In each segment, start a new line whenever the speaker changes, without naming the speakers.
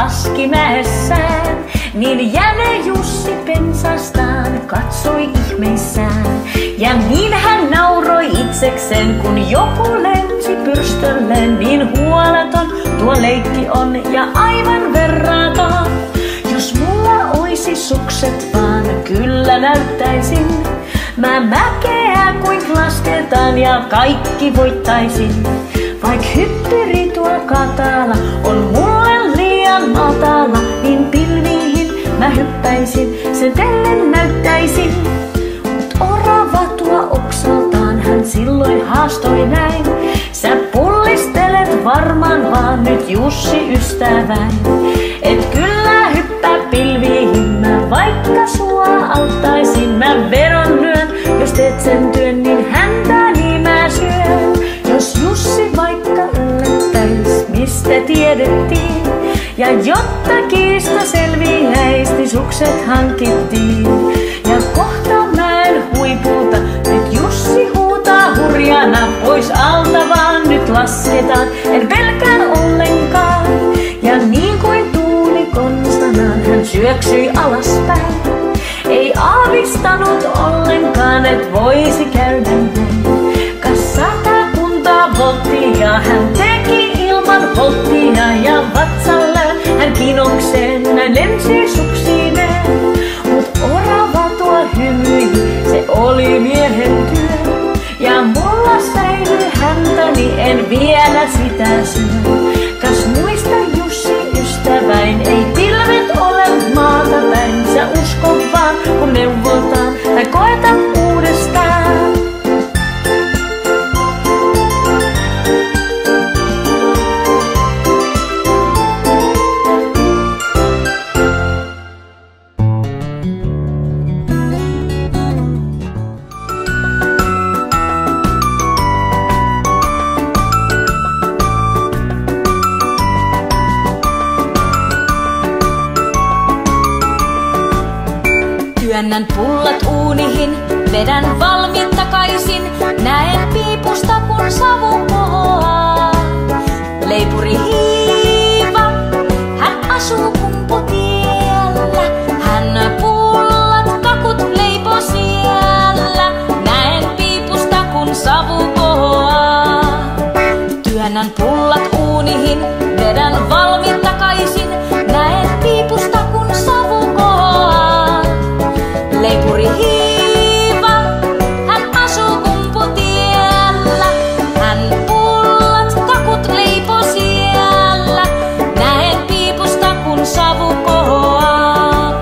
Laskimäessään, niin jäne Jussi pensastaan katsoi ihmeissään. Ja niin hän nauroi itsekseen, kun joku lensi pyrstölle. Niin huoleton tuo leikki on ja aivan verraton. Jos mulla oisi sukset vaan, kyllä näyttäisin. Mä mäkeä kuin lasketaan ja kaikki voittaisin. Vaik hyppyri tuo katala on mulle liian matala, niin pilviin mä hyppäisin, sen teille näyttäisin. Mut orava tuo oksaltaan, hän silloin haastoi näin. Sä pullistelet varmaan vaan nyt Jussi ystäväin. Et kyllä hyppää pilviin, mä vaikka sua auttaisin. Mä veron lyön, jos teet sen työn, niin häntäni mä syön. Jos Jussi vaikka yllättäis, mistä tiedettiin, ja jotta kiista selviäis, niin sukset hankittiin. Ja kohta mäen huipulta nyt Jussi huutaa hurjana, pois alta vaan nyt lasketaan, en pelkää ollenkaan. Ja niin kuin tuuli konstanaan hän syöksyi alaspäin, ei aavistanut ollenkaan, et voisi käydä näin. Kas 100 volttia hän teki ilman volttia, ja vatsalleen hän kinokseen näin lensi suksineen. Mut orava tuo hymyi, se oli miehen työ, ja mulla säilyi häntäni, en vielä sitä syö. Kas muista Jussi ystäväin, ei pilvet ole maata päin. Sä usko vaan kun neuvotaan tai koeta uudestaan.
Työnnän pullat uunihin, vedän valmiit takaisin. Näen piipusta kun savu kohoaa. Leipuri hiiva, hän asuu Kumputiellä. Hän pullat kakut leipo siellä. Näen piipusta kun savu kohoaa. Työnnän pullat uunihin, vedän valmiit takaisin. Näen piipusta kun savu kohoaa. Leipuri hiiva, hän asuu Kumputiellä. Hän pullat kakut leipo siellä. Näen piipusta kun savu kohoaa.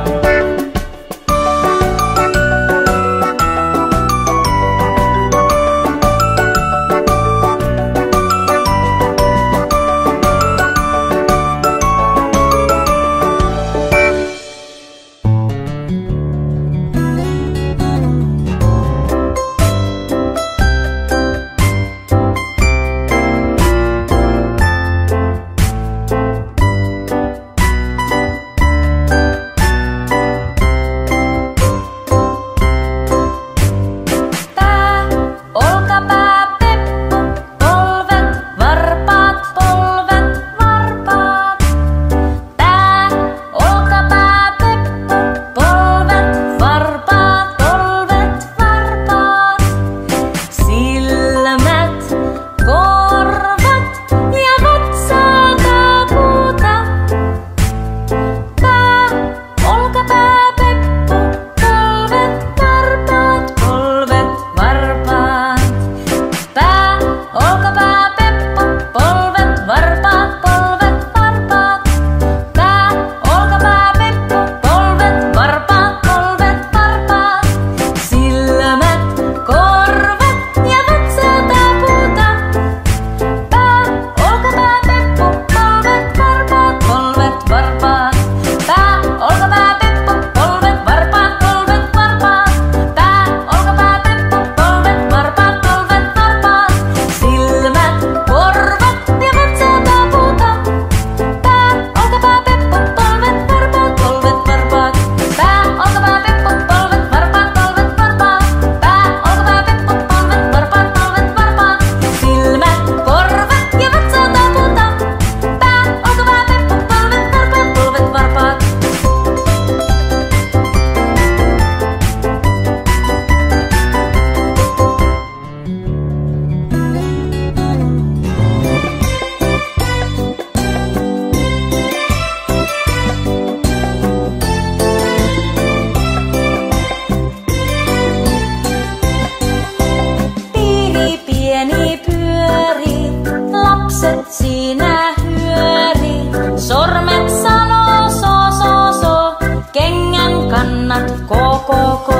ko.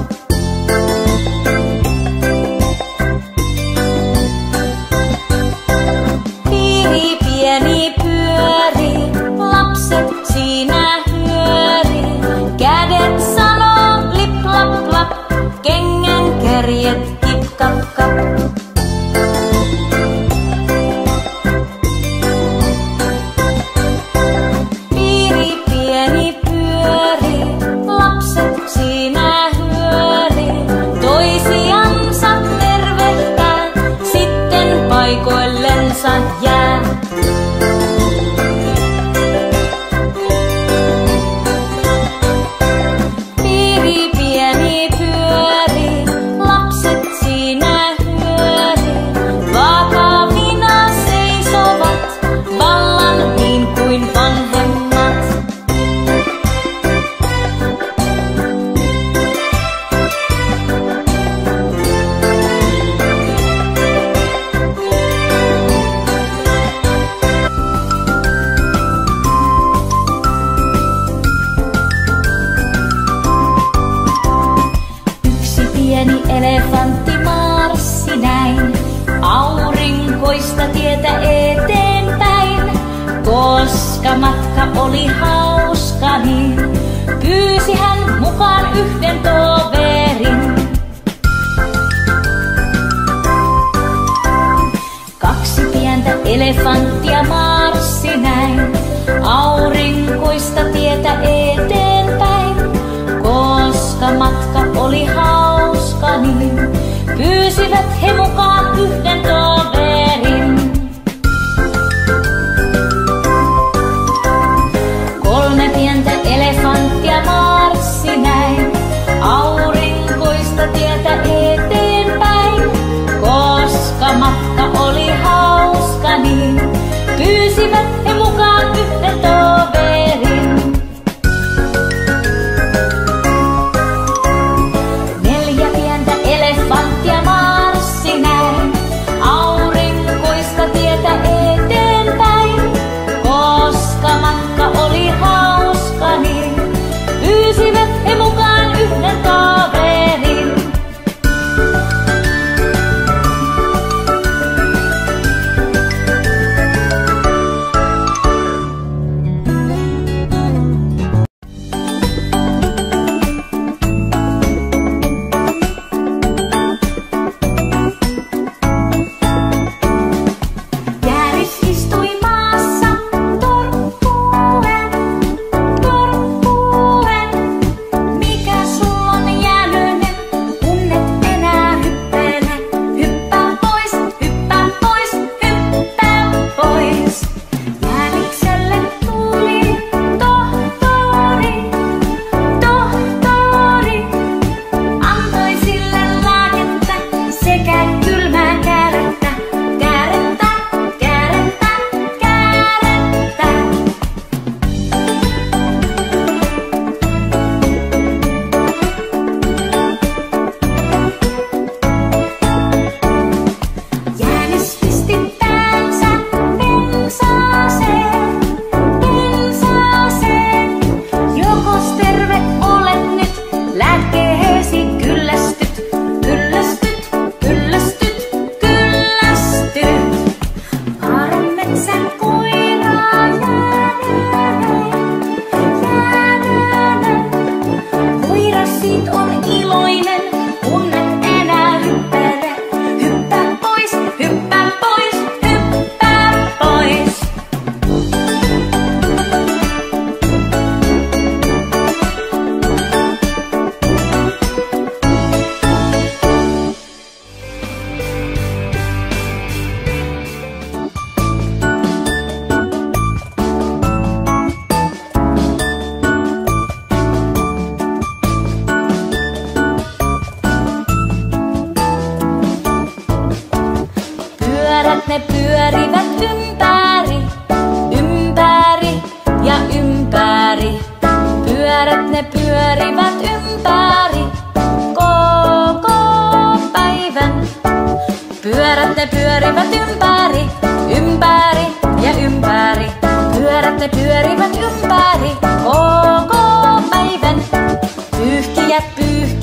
Piiri pieni pyöri, lapset siinä hyöri. Kädet sanoo lip lap lap, kengän kärjet kip kap kap. Piiri pieni pyöri, lapset siinä hyöri. Toisiansa tervehtää, sitten paikoillensa jää. Piiri pieni pyöri, lapset siinä hyöri. Vakavina seisovat, vallan niin kuin vanhemmat. Yksi pieni elefantti marssi näin, aurinkoista tietä eteenpäin. Koska matka oli hauska, niin pyysi hän mukaan yhden toverin. Kaksi pientä elefanttia marssi näin, aurinkoista tietä eteenpäin. Koska matka oli hauska, niin pyysivät he mukaan yhden toverin. Kolme pientä elefanttia marssi näin, aurinkoista tietä eteenpäin. Koska matka oli hauska, niin pyysivät he mukaan yhden toverin. Neljä pientä elefanttia marssi näin, aurinkoista tietä eteenpäin. Koska matka oli hauska, niin pyysivät he mukaan yhden toverin. Jänis istui maassa torppuen, torppuen. Mikä sulla on jäänyt, kun et enää hyppele? Hyppää pois, hyppää pois, hyppää pois. Jänikselle tuli tohtori, tohtori. Antoi sille lääkettä sekä kylmää käärettä, käärettä, käärettä, käärettä. Jänis pisti päänsä pensaaseen, pensaaseen. Jokos terve olet nyt, lääkkeesi kyllästyt, kyllästyt, kyllästyt, kyllästyt. Harmetsän koiraa jäänönen, jäänönen. Koira siitä on iloinen, kun et enää hyppele. Hyppää pois, hyppää pois, hyppää pois. Pyörät ne pyörivät ympäri, ympäri ja ympäri. Pyörät ne pyörivät ympäri koko päivän. Pyörät ne pyörivät ympäri, ympäri ja ympäri. Pyörät ne pyörivät ympäri koko päivän. Pyyhkiä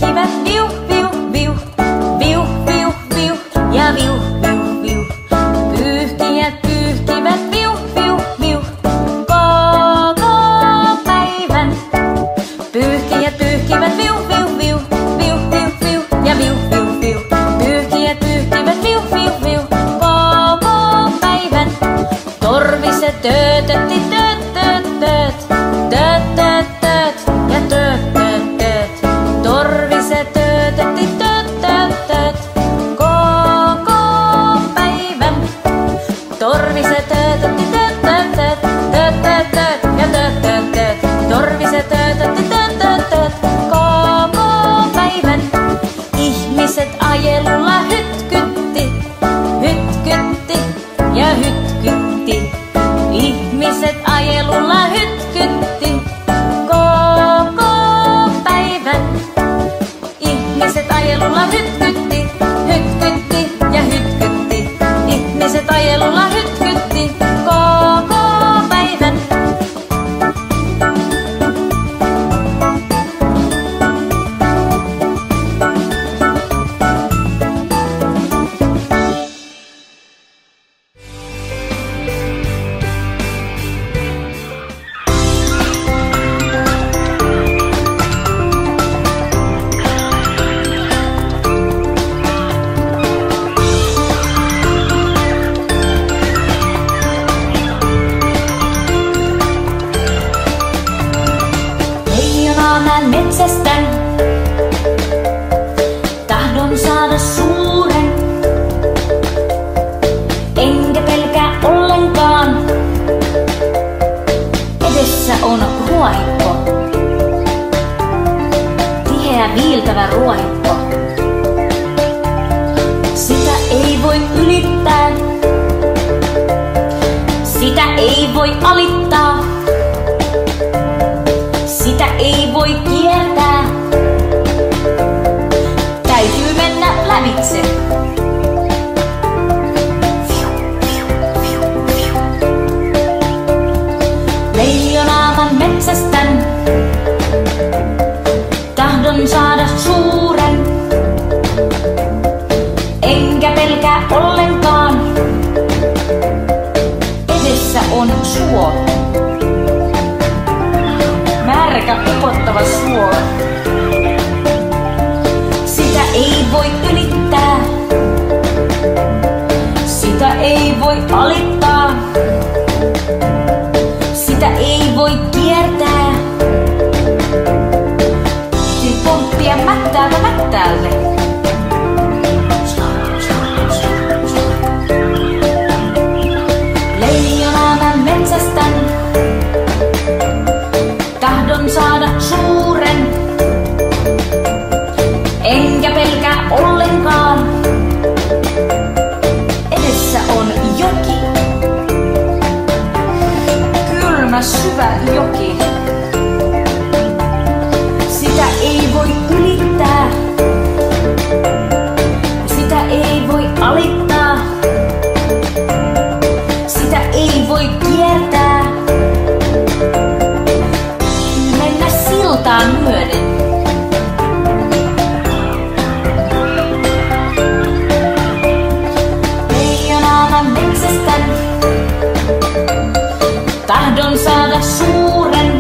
pyyhkivät viu, viu, viu, viu, viu, viu ja viu, viu, viu. Pyyhkijät pyyhkivät viu, viu, viu, koko päivän. Pyyhkijät pyyhkivät viu, viu, viu, viu, viu, viu ja viu, viu, viu. Pyyhkijät pyyhkivät viu, viu, viu, koko päivän. Torviset töötätti tööt, tööt, tööt, tööt, tööt, tööt ja tööt, tööt, tööt. Torviset töötätti tööt, tööt, tööt, koko päivän. Torviset töötätti tööt, tööt, tööt, tööt, tööt, tööt ja tööt, tööt, tööt. Torviset töötätti tööt, tööt, tööt, koko päivän. Ihmiset ajelulla hytkytti, hytkytti ja hytkytti. Ihmiset ajelulla hytkytti koko päivän. Ihmiset ajelulla hytkytti, hytkytti ja hytkytti. Ihmiset ajelulla hytkytti koko päivän. Metsästän, tahdon saada suuren, enkä pelkää ollenkaan. Edessä on ruohikko, tiheä viiltävä ruohikko. Sitä ei voi ylittää, sitä ei voi alittaa. Sitä ei voi kiertää, täytyy mennä lävitse. Leijonaa mä metsästän, tahdon saada suuren, enkä pelkää ollenkaan. Edessä on suo. Märkä upottava suo. Sitä ei voi ylittää, sitä ei voi alittaa, sitä ei voi kiertää. Täytyy pomppia mättäältä mättäälle. Leijonaa mä metsästän, tahdon saada suuren, enkä pelkää ollenkaan. Edessä on joki, kylmä syvä joki. Sitä ei voi ylittää, sitä ei voi alittaa, sitä ei voi kiertää. Siltaan myöden. Leijonaa mä metsästän, tahdon saada suuren,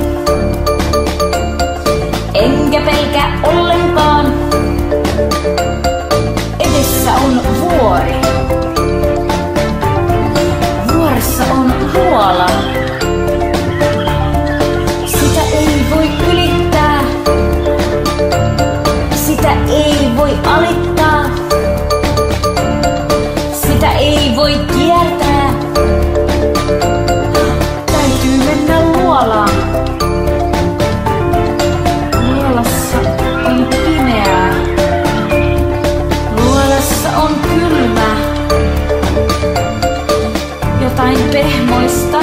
enkä pelkää ollenkaan. Edessä on vuori. Vuoressa on luola. Sitä ei voi ylittää, sitä ei voi alittaa, sitä ei voi kiertää. Täytyy mennä luolaan. Luolassa on pimeää, luolassa on kylmää, jotain pehmoista,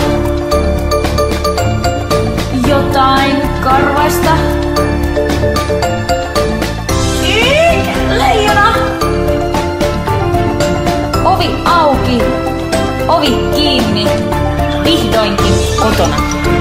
jotain karvaista. Leijona! Ovi auki, ovi kiinni, vihdoinkin kotona.